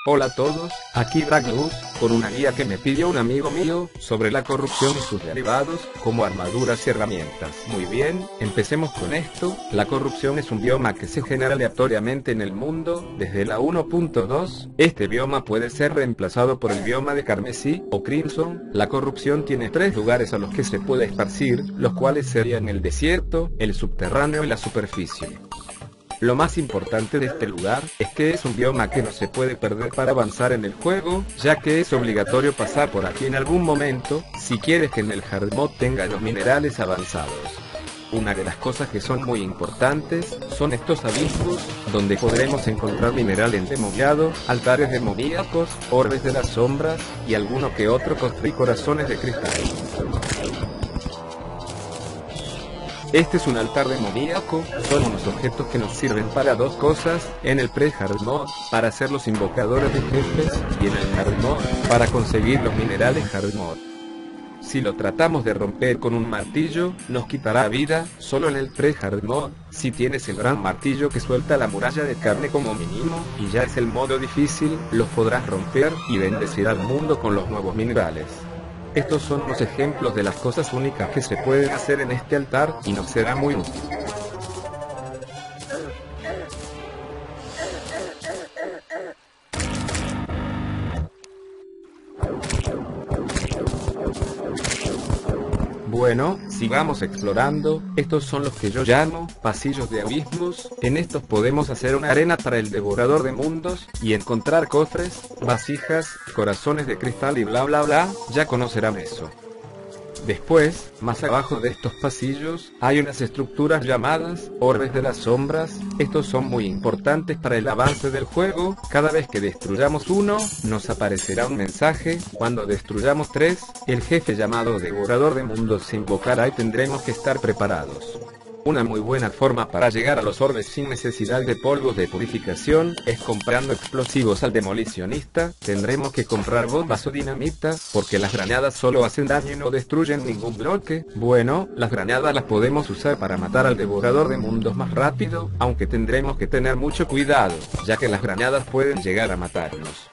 Hola a todos, aquí Draglus, con una guía que me pidió un amigo mío, sobre la corrupción y sus derivados, como armaduras y herramientas. Muy bien, empecemos con esto. La corrupción es un bioma que se genera aleatoriamente en el mundo, desde la 1.2, este bioma puede ser reemplazado por el bioma de carmesí, o crimson. La corrupción tiene tres lugares a los que se puede esparcir, los cuales serían el desierto, el subterráneo y la superficie. Lo más importante de este lugar, es que es un bioma que no se puede perder para avanzar en el juego, ya que es obligatorio pasar por aquí en algún momento, si quieres que en el hard mod tenga los minerales avanzados. Una de las cosas que son muy importantes, son estos abismos, donde podremos encontrar mineral endemoniado, altares demoníacos, orbes de las sombras, y alguno que otro cofre y corazones de cristal. Este es un altar demoníaco, son unos objetos que nos sirven para dos cosas, en el pre-hard mod, para ser los invocadores de jefes, y en el hard mod, para conseguir los minerales hard mod. Si lo tratamos de romper con un martillo, nos quitará vida, solo en el pre-hard mod, si tienes el gran martillo que suelta la muralla de carne como mínimo, y ya es el modo difícil, los podrás romper, y bendecir al mundo con los nuevos minerales. Estos son los ejemplos de las cosas únicas que se pueden hacer en este altar, y nos será muy útil. Bueno, sigamos explorando. Estos son los que yo llamo pasillos de abismos. En estos podemos hacer una arena para el devorador de mundos, y encontrar cofres, vasijas, corazones de cristal y bla bla bla, ya conocerán eso. Después, más abajo de estos pasillos, hay unas estructuras llamadas orbes de las sombras. Estos son muy importantes para el avance del juego. Cada vez que destruyamos uno, nos aparecerá un mensaje. Cuando destruyamos tres, el jefe llamado Devorador de Mundos se invocará y tendremos que estar preparados. Una muy buena forma para llegar a los orbes sin necesidad de polvos de purificación, es comprando explosivos al demolicionista. Tendremos que comprar bombas o dinamita, porque las granadas solo hacen daño y no destruyen ningún bloque. Bueno, las granadas las podemos usar para matar al devorador de mundos más rápido, aunque tendremos que tener mucho cuidado, ya que las granadas pueden llegar a matarnos.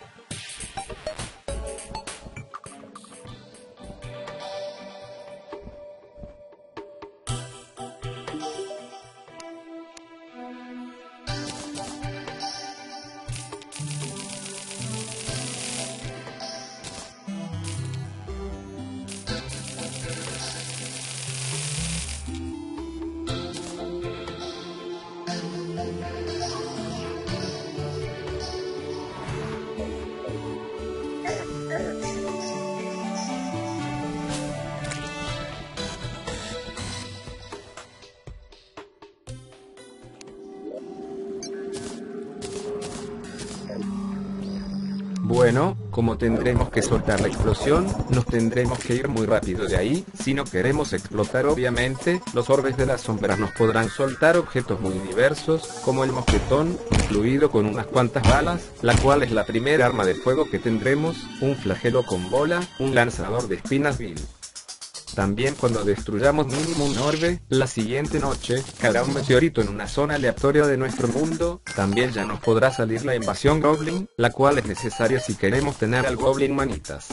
Bueno, como tendremos que soltar la explosión, nos tendremos que ir muy rápido de ahí. Si no queremos explotar, obviamente, los orbes de las sombras nos podrán soltar objetos muy diversos, como el mosquetón, incluido con unas cuantas balas, la cual es la primera arma de fuego que tendremos, un flagelo con bola, un lanzador de espinas vil. También cuando destruyamos mínimo un orbe, la siguiente noche, caerá un meteorito en una zona aleatoria de nuestro mundo. También ya nos podrá salir la invasión Goblin, la cual es necesaria si queremos tener al Goblin manitas.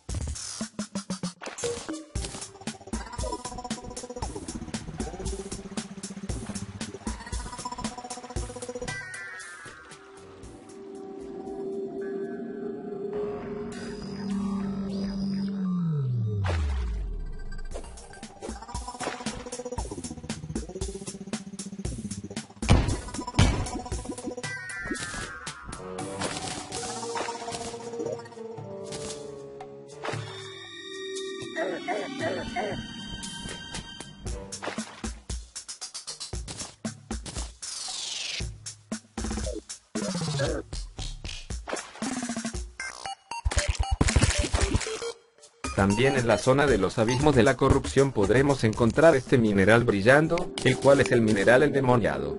También en la zona de los abismos de la corrupción podremos encontrar este mineral brillando, el cual es el mineral endemoniado.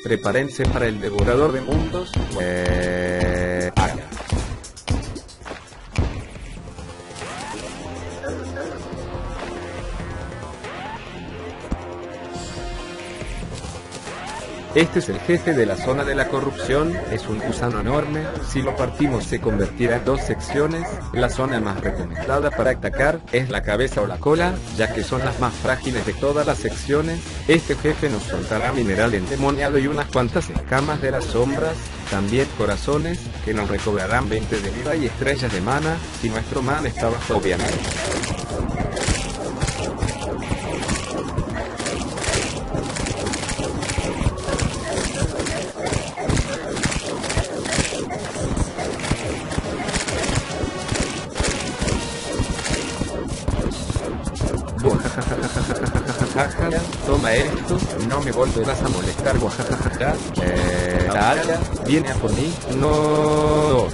prepárense para el devorador de mundos. Este es el jefe de la zona de la corrupción, es un gusano enorme, si lo partimos se convertirá en dos secciones, la zona más recomendada para atacar es la cabeza o la cola, ya que son las más frágiles de todas las secciones. Este jefe nos soltará mineral endemoniado y unas cuantas escamas de las sombras, también corazones, que nos recobrarán 20 de vida y estrellas de mana, si nuestro mana está bajo obviamente. Toma esto, no me volverás a molestar, guajajaja. Talla, viene a por mí, no.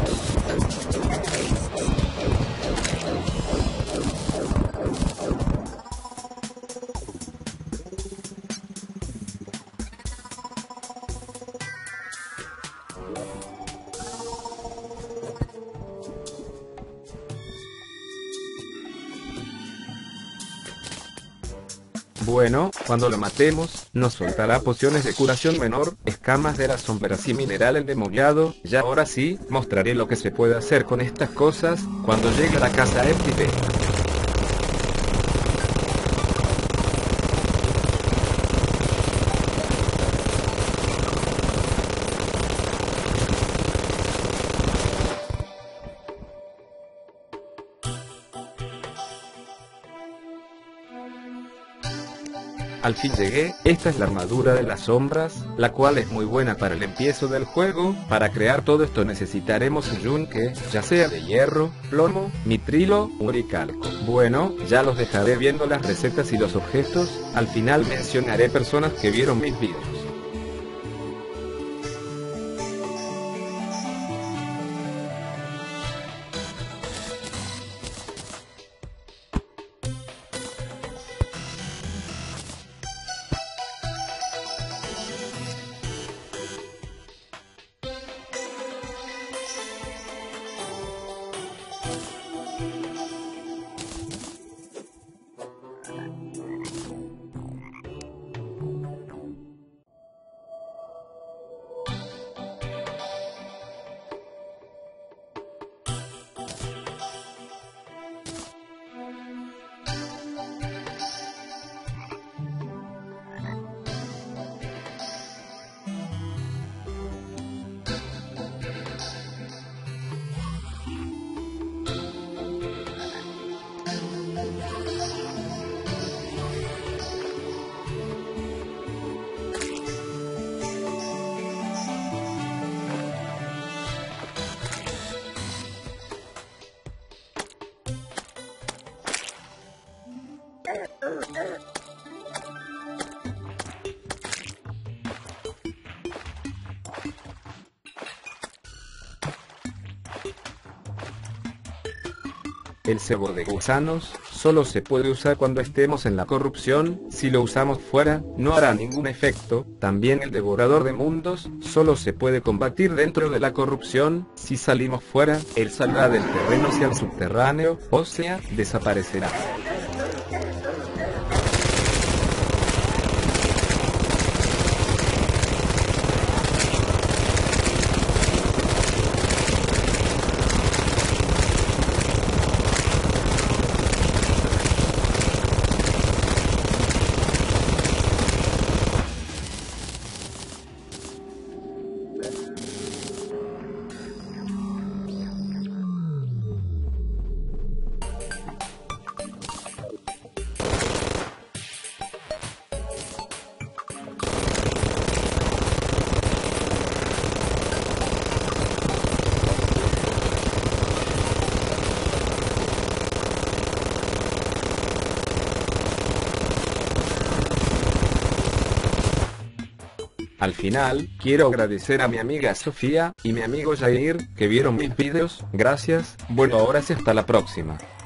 Bueno, cuando lo matemos, nos soltará pociones de curación menor, escamas de las sombras y mineral endemoniado. Ya ahora sí, mostraré lo que se puede hacer con estas cosas, cuando llegue a la casa Empty. Al fin llegué, esta es la armadura de las sombras, la cual es muy buena para el empiezo del juego. Para crear todo esto necesitaremos un yunque, ya sea de hierro, plomo, mitrilo o oricalco. Bueno, ya los dejaré viendo las recetas y los objetos, al final mencionaré personas que vieron mis videos. El cebo de gusanos solo se puede usar cuando estemos en la corrupción, si lo usamos fuera, no hará ningún efecto. También el devorador de mundos solo se puede combatir dentro de la corrupción, si salimos fuera, él saldrá del terreno hacia el subterráneo, o sea, desaparecerá. Al final, quiero agradecer a mi amiga Sofía y mi amigo Jair, que vieron mis videos. Gracias, bueno ahora sí hasta la próxima.